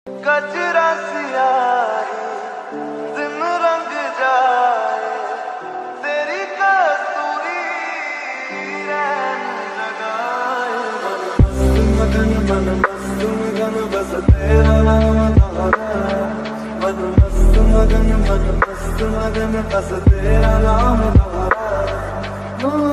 गजरा सियाही दिन रंग जाए तेरी कस्तूरी रैन लगाए मगन मन मस्त मगन बस तेरा नाम दोहराए मन मस्त मगन बस तेरा नाम दोहराए